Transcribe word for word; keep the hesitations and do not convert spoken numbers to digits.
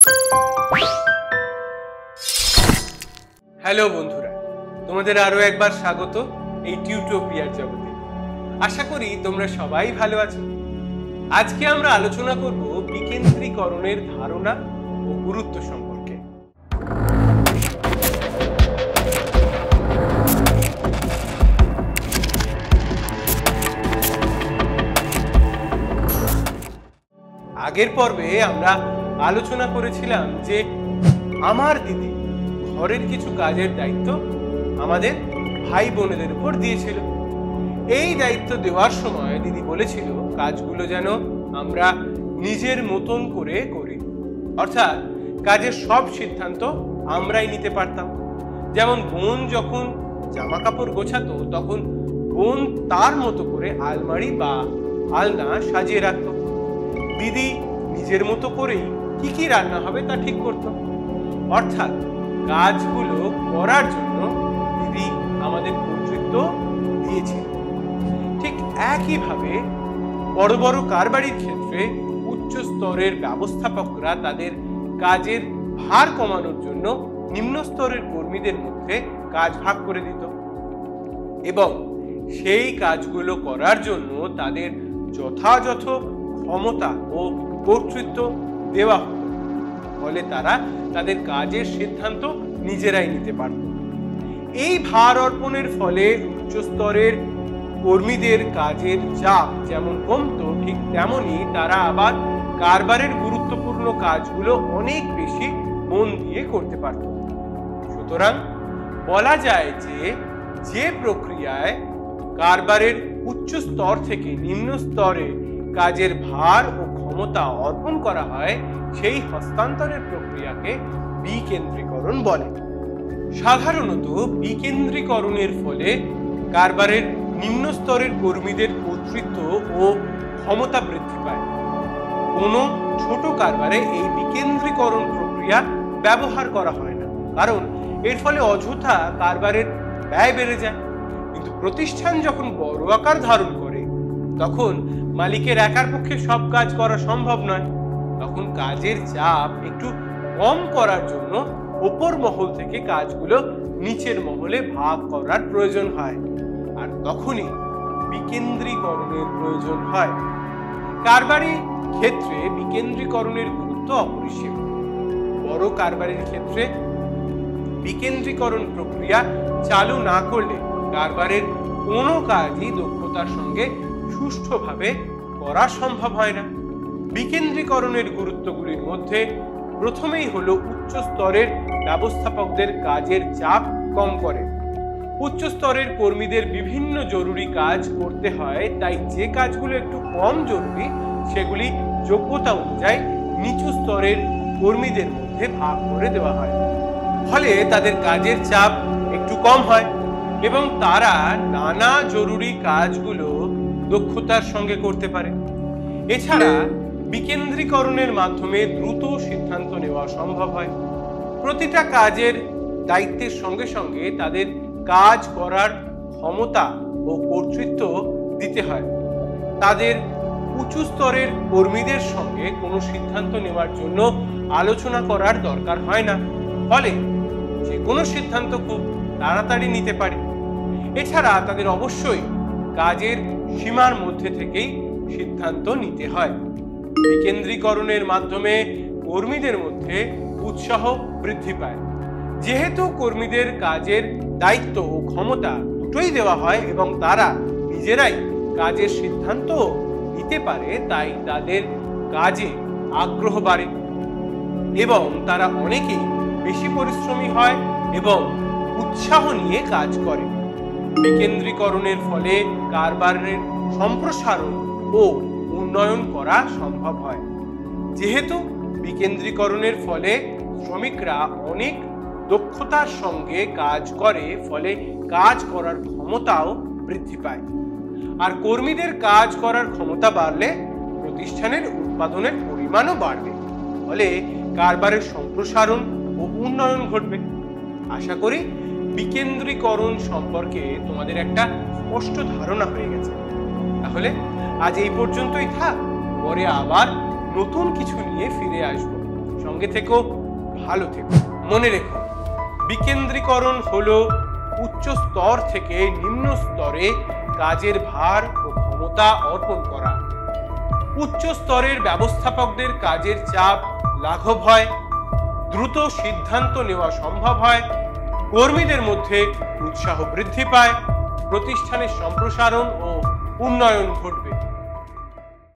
Hello বন্ধুরা, তোমাদের আরো একবার স্বাগত এই টিউটোপিয়ার জগতে। আশা করি তোমরা সবাই ভালো আছো। আজকে আমরা আলোচনা করব বিকেন্দ্রীকরণের ধারণা ও গুরুত্ব সম্পর্কে। আগের পর্বে আমরা আলোচনা করেছিলাম যে আমার দিদি ঘরের কিছু কাজের দায়িত্ব আমাদের ভাই বোনেদের উপর দিয়েছিল। এই দায়িত্ব দেওয়ার সময় দিদি বলেছিল কাজগুলো যেন আমরা নিজের মতন করে করি, অর্থাৎ কাজের সব সিদ্ধান্ত আমরাই নিতে পারতাম। যেমন বোন যখন জামা কাপড় গোছাতো তখন বোন তার মতো করে আলমারি বা আলনা সাজিয়ে রাখত। দিদি নিজের মতো করেই কি কি রান্না হবে তা ঠিক করত। অর্থাৎ কাজগুলো করার জন্য দিদি আমাদের কর্তৃত্ব দিয়েছিল। ঠিক একইভাবে বড় বড় কারবারির ক্ষেত্রে উচ্চ স্তরের ব্যবস্থাপকরা তাদের কাজের ভার কমানোর জন্য নিম্ন স্তরের কর্মীদের মধ্যে কাজ ভাগ করে দিত এবং সেই কাজগুলো করার জন্য তাদের যথাযথ ক্ষমতা ও কর্তৃত্ব দেওয়া হতো। ফলে তারা তাদের কাজের সিদ্ধান্ত নিজেরাই নিতে পারত। এই ভার অর্পণের ফলে উচ্চ স্তরের কর্মীদের কাজের চাপ যেমন কমতো, ঠিক তেমনি তারা আবার কারবারের গুরুত্বপূর্ণ কাজগুলো অনেক বেশি মন দিয়ে করতে পারত। সুতরাং বলা যায় যে যে প্রক্রিয়ায় কারবারের উচ্চ স্তর থেকে নিম্ন স্তরে কাজের ভার ও ক্ষমতা অর্পণ করা হয় সেই হস্তান্তরের প্রক্রিয়াকে বিকেন্দ্রীকরণ বলে। সাধারণত বিকেন্দ্রীকরণের ফলে কারবারের নিম্ন স্তরের কর্মীদের কর্তৃত্ব ও ক্ষমতা বৃদ্ধি পায়। কোনো ছোট কারবারে এই বিকেন্দ্রীকরণ প্রক্রিয়া ব্যবহার করা হয় না, কারণ এর ফলে অযথা কারবারের ব্যয় বেড়ে যায়। কিন্তু প্রতিষ্ঠান যখন বড় আকার ধারণ করে তখন মালিকের একার পক্ষে সব কাজ করা সম্ভব নয়। তখন কাজের চাপ একটু কম করার জন্য উপর মহল থেকে কাজগুলো নিচের মহলে ভাগ করার প্রয়োজন হয়, আর তখনই বিকেন্দ্রীকরণের প্রয়োজন হয়। কারবারি ক্ষেত্রে বিকেন্দ্রীকরণের গুরুত্ব অপরিসীম। বড় কারবারির ক্ষেত্রে বিকেন্দ্রীকরণ প্রক্রিয়া চালু না করলে কারবারের কোনো কাজই দক্ষতার সঙ্গে সুষ্ঠুভাবে করা সম্ভব হয় না। বিকেন্দ্রীকরণের গুরুত্বগুলির মধ্যে প্রথমেই হলো উচ্চ স্তরের ব্যবস্থাপকদের কাজের চাপ কম করে। উচ্চ স্তরের কর্মীদের বিভিন্ন জরুরি কাজ করতে হয়, তাই যে কাজগুলো একটু কম জরুরি সেগুলি যোগ্যতা অনুযায়ী নিচু স্তরের কর্মীদের মধ্যে ভাগ করে দেওয়া হয়। ফলে তাদের কাজের চাপ একটু কম হয় এবং তারা নানা জরুরি কাজগুলো দক্ষতার সঙ্গে করতে পারে। এছাড়া বিকেন্দ্রীকরণের মাধ্যমে দ্রুত সিদ্ধান্ত নেওয়া সম্ভব হয়। প্রতিটা কাজের দায়িত্বের সঙ্গে সঙ্গে তাদের কাজ করার ক্ষমতা ও কর্তৃত্ব দিতে হয়। তাদের উঁচু স্তরের কর্মীদের সঙ্গে কোনো সিদ্ধান্ত নেওয়ার জন্য আলোচনা করার দরকার হয় না, ফলে যে কোনো সিদ্ধান্ত খুব তাড়াতাড়ি নিতে পারে। এছাড়া তাদের অবশ্যই কাজের সীমার মধ্যে থেকেই সিদ্ধান্ত নিতে হয়। বিকেন্দ্রীকরণের মাধ্যমে কর্মীদের মধ্যে উৎসাহ বৃদ্ধি পায়। যেহেতু কর্মীদের কাজের দায়িত্ব ও ক্ষমতা দুটোই দেওয়া হয় এবং তারা নিজেরাই কাজের সিদ্ধান্ত নিতে পারে, তাই তাদের কাজে আগ্রহ বাড়ে এবং তারা অনেকেই বেশি পরিশ্রমী হয় এবং উৎসাহ নিয়ে কাজ করে। বিকেন্দ্রীকরণের ফলে কারবারের সম্প্রসারণ ও উন্নয়ন করা সম্ভব হয়। যেহেতু বিকেন্দ্রীকরণের ফলে শ্রমিকরা অনেক দক্ষতার সঙ্গে কাজ করে, ফলে কাজ করার ক্ষমতাও বৃদ্ধি পায়। আর কর্মীদের কাজ করার ক্ষমতা বাড়লে প্রতিষ্ঠানের উৎপাদনের পরিমাণও বাড়বে, ফলে কারবারের সম্প্রসারণ ও উন্নয়ন ঘটবে। আশা করি বিকেন্দ্রীকরণ সম্পর্কে তোমাদের একটা স্পষ্ট ধারণা হয়ে গেছে। তাহলে আজ এই পর্যন্তই থাক, পরে আবার নতুন কিছু নিয়ে ফিরে আসবো। সঙ্গে থেকো, ভালো থেকো। মনে রেখো, বিকেন্দ্রীকরণ হলো উচ্চ স্তর থেকে নিম্ন স্তরে কাজের ভার ও ক্ষমতা অর্পণ করা। উচ্চ স্তরের ব্যবস্থাপকদের কাজের চাপ লাঘব হয়, দ্রুত সিদ্ধান্ত নেওয়া সম্ভব হয়, কর্মীদের মধ্যে উৎসাহ বৃদ্ধি পায়, প্রতিষ্ঠানের সম্প্রসারণ ও উন্নয়ন ঘটবে।